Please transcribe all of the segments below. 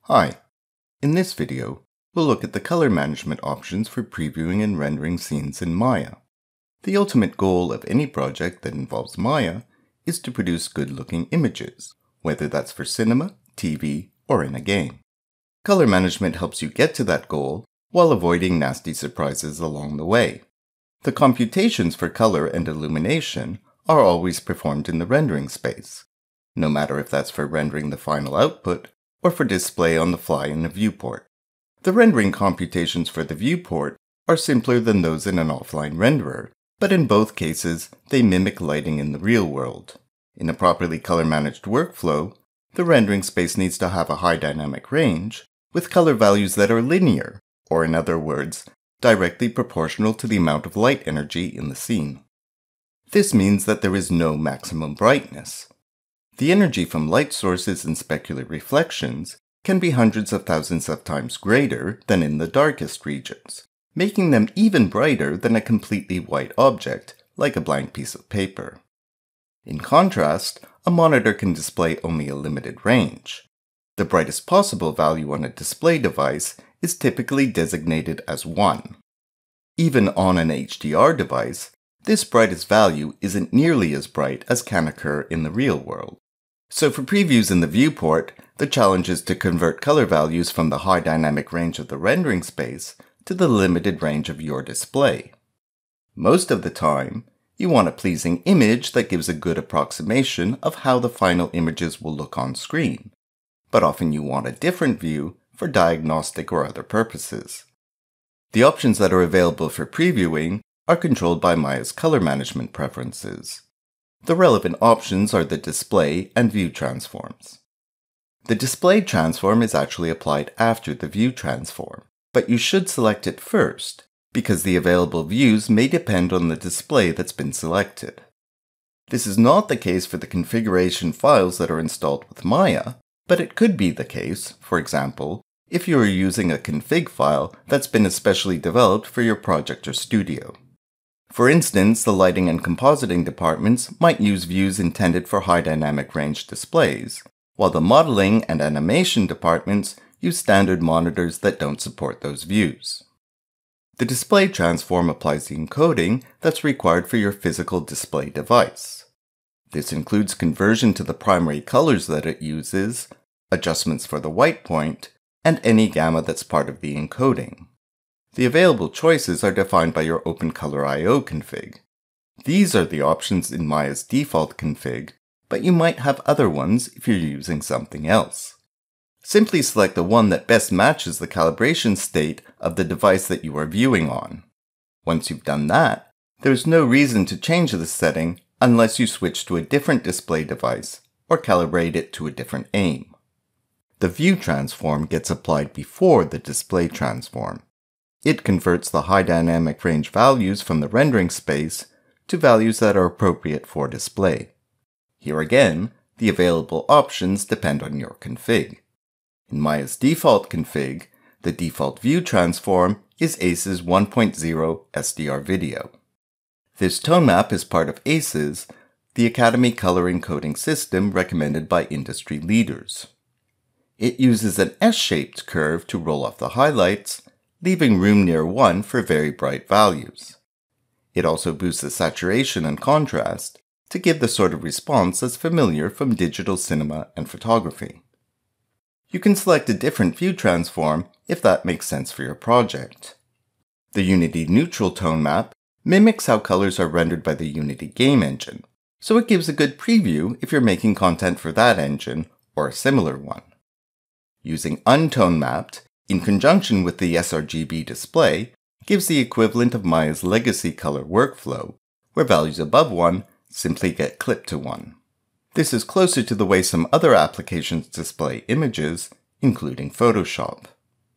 Hi, in this video, we'll look at the color management options for previewing and rendering scenes in Maya. The ultimate goal of any project that involves Maya is to produce good-looking images, whether that's for cinema, TV, or in a game. Color management helps you get to that goal while avoiding nasty surprises along the way. The computations for color and illumination are always performed in the rendering space, no matter if that's for rendering the final output or for display on the fly in a viewport. The rendering computations for the viewport are simpler than those in an offline renderer, but in both cases, they mimic lighting in the real world. In a properly color-managed workflow, the rendering space needs to have a high dynamic range, with color values that are linear, or in other words, directly proportional to the amount of light energy in the scene. This means that there is no maximum brightness. The energy from light sources and specular reflections can be hundreds of thousands of times greater than in the darkest regions, making them even brighter than a completely white object, like a blank piece of paper. In contrast, a monitor can display only a limited range. The brightest possible value on a display device is typically designated as 1. Even on an HDR device, this brightest value isn't nearly as bright as can occur in the real world. So for previews in the viewport, the challenge is to convert color values from the high dynamic range of the rendering space to the limited range of your display. Most of the time, you want a pleasing image that gives a good approximation of how the final images will look on screen, but often you want a different view for diagnostic or other purposes. The options that are available for previewing are controlled by Maya's color management preferences. The relevant options are the display and view transforms. The display transform is actually applied after the view transform, but you should select it first, because the available views may depend on the display that's been selected. This is not the case for the configuration files that are installed with Maya, but it could be the case, for example, if you are using a config file that's been especially developed for your project or studio. For instance, the lighting and compositing departments might use views intended for high dynamic range displays, while the modeling and animation departments use standard monitors that don't support those views. The display transform applies the encoding that's required for your physical display device. This includes conversion to the primary colors that it uses, adjustments for the white point, and any gamma that's part of the encoding. The available choices are defined by your OpenColor.io config. These are the options in Maya's default config, but you might have other ones if you're using something else. Simply select the one that best matches the calibration state of the device that you are viewing on. Once you've done that, there's no reason to change this setting unless you switch to a different display device or calibrate it to a different aim. The view transform gets applied before the display transform. It converts the high dynamic range values from the rendering space to values that are appropriate for display. Here again, the available options depend on your config. In Maya's default config, the default view transform is ACES 1.0 SDR Video. This tone map is part of ACES, the Academy color encoding system recommended by industry leaders. It uses an S-shaped curve to roll off the highlights, leaving room near 1 for very bright values. It also boosts the saturation and contrast to give the sort of response that's familiar from digital cinema and photography. You can select a different view transform if that makes sense for your project. The Unity neutral tone map mimics how colors are rendered by the Unity game engine, so it gives a good preview if you're making content for that engine or a similar one. Using untone mapped, in conjunction with the sRGB display, gives the equivalent of Maya's legacy color workflow, where values above 1 simply get clipped to 1. This is closer to the way some other applications display images, including Photoshop.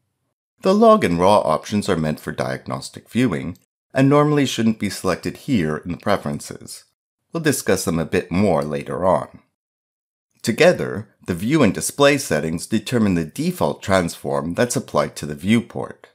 The log and raw options are meant for diagnostic viewing, and normally shouldn't be selected here in the preferences. We'll discuss them a bit more later on. Together, the view and display settings determine the default transform that's applied to the viewport.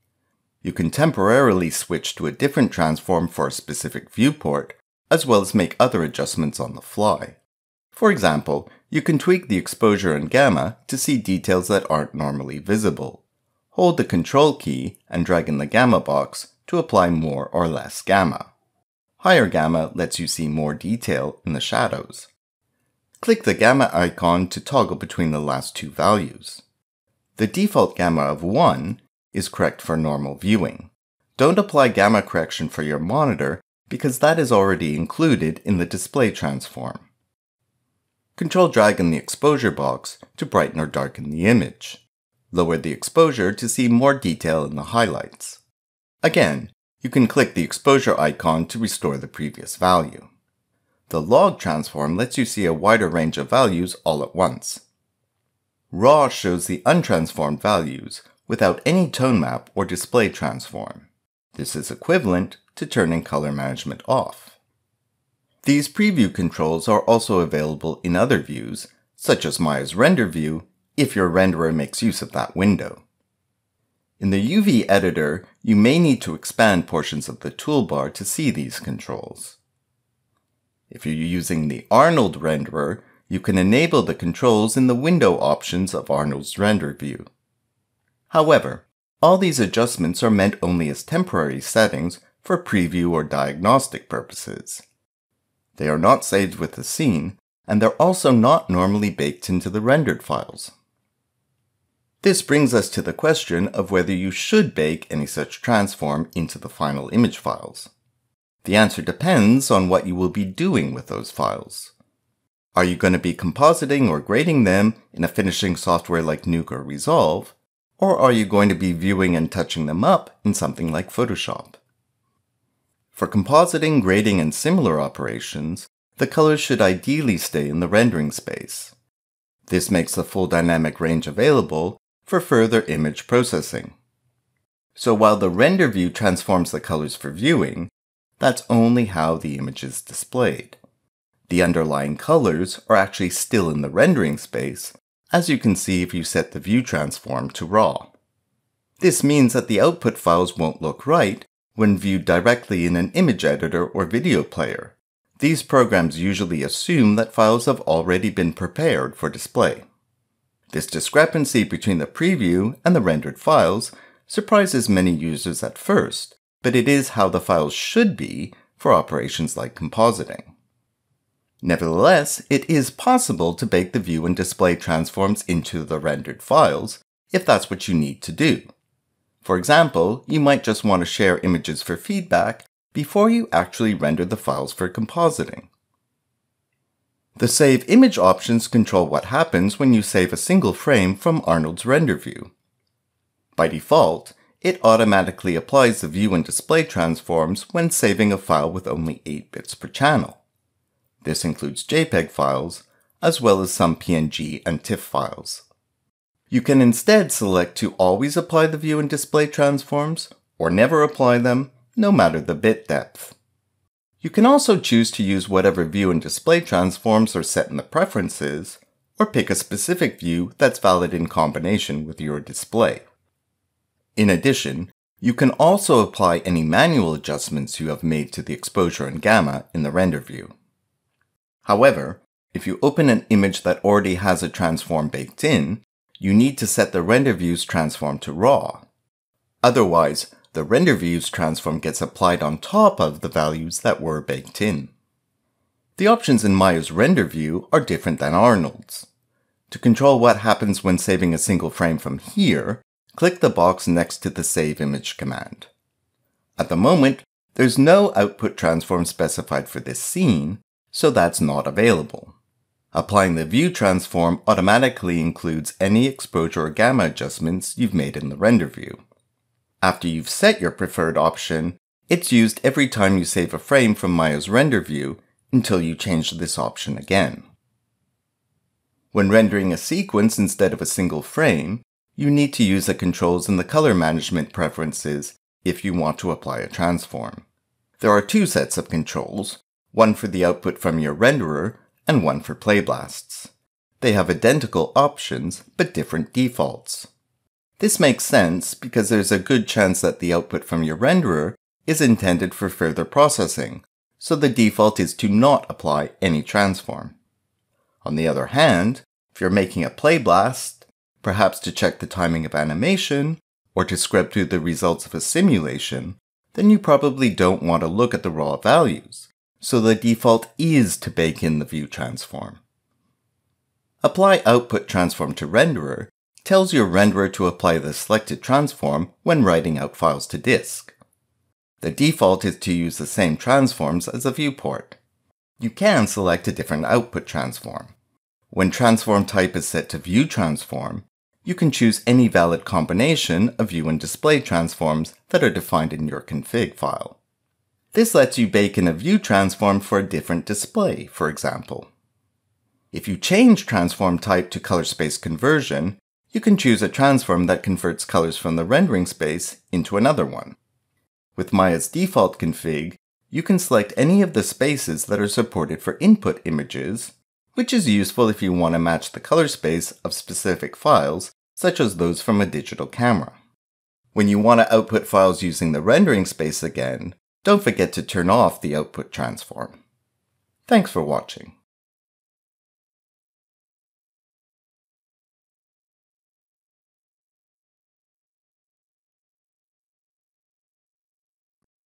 You can temporarily switch to a different transform for a specific viewport, as well as make other adjustments on the fly. For example, you can tweak the exposure and gamma to see details that aren't normally visible. Hold the Control key and drag in the gamma box to apply more or less gamma. Higher gamma lets you see more detail in the shadows. Click the gamma icon to toggle between the last two values. The default gamma of 1 is correct for normal viewing. Don't apply gamma correction for your monitor because that is already included in the display transform. Control-drag in the exposure box to brighten or darken the image. Lower the exposure to see more detail in the highlights. Again, you can click the exposure icon to restore the previous value. The log transform lets you see a wider range of values all at once. Raw shows the untransformed values without any tone map or display transform. This is equivalent to turning color management off. These preview controls are also available in other views, such as Maya's render view, if your renderer makes use of that window. In the UV editor, you may need to expand portions of the toolbar to see these controls. If you're using the Arnold renderer, you can enable the controls in the window options of Arnold's render view. However, all these adjustments are meant only as temporary settings for preview or diagnostic purposes. They are not saved with the scene, and they're also not normally baked into the rendered files. This brings us to the question of whether you should bake any such transform into the final image files. The answer depends on what you will be doing with those files. Are you going to be compositing or grading them in a finishing software like Nuke or Resolve, or are you going to be viewing and touching them up in something like Photoshop? For compositing, grading, and similar operations, the colors should ideally stay in the rendering space. This makes the full dynamic range available for further image processing. So while the render view transforms the colors for viewing, that's only how the image is displayed. The underlying colors are actually still in the rendering space, as you can see if you set the view transform to raw. This means that the output files won't look right when viewed directly in an image editor or video player. These programs usually assume that files have already been prepared for display. This discrepancy between the preview and the rendered files surprises many users at first, but it is how the files should be for operations like compositing. Nevertheless, it is possible to bake the view and display transforms into the rendered files if that's what you need to do. For example, you might just want to share images for feedback before you actually render the files for compositing. The Save Image options control what happens when you save a single frame from Arnold's render view. By default, it automatically applies the view and display transforms when saving a file with only 8 bits per channel. This includes JPEG files, as well as some PNG and TIFF files. You can instead select to always apply the view and display transforms, or never apply them, no matter the bit depth. You can also choose to use whatever view and display transforms are set in the preferences, or pick a specific view that's valid in combination with your display. In addition, you can also apply any manual adjustments you have made to the exposure and gamma in the render view. However, if you open an image that already has a transform baked in, you need to set the render view's transform to raw. Otherwise, the render view's transform gets applied on top of the values that were baked in. The options in Maya's render view are different than Arnold's. To control what happens when saving a single frame from here, click the box next to the Save Image command. At the moment, there's no output transform specified for this scene, so that's not available. Applying the view transform automatically includes any exposure or gamma adjustments you've made in the render view. After you've set your preferred option, it's used every time you save a frame from Maya's render view until you change this option again. When rendering a sequence instead of a single frame, you need to use the controls in the color management preferences if you want to apply a transform. There are 2 sets of controls, one for the output from your renderer and one for playblasts. They have identical options but different defaults. This makes sense because there's a good chance that the output from your renderer is intended for further processing, so the default is to not apply any transform. On the other hand, if you're making a playblast, perhaps to check the timing of animation, or to scrub through the results of a simulation, then you probably don't want to look at the raw values, so the default is to bake in the view transform. Apply Output Transform to Renderer tells your renderer to apply the selected transform when writing out files to disk. The default is to use the same transforms as a viewport. You can select a different output transform. When transform type is set to view transform, you can choose any valid combination of view and display transforms that are defined in your config file. This lets you bake in a view transform for a different display, for example. If you change transform type to color space conversion, you can choose a transform that converts colors from the rendering space into another one. With Maya's default config, you can select any of the spaces that are supported for input images, which is useful if you want to match the color space of specific files, such as those from a digital camera. When you want to output files using the rendering space again, don't forget to turn off the output transform. Thanks for watching.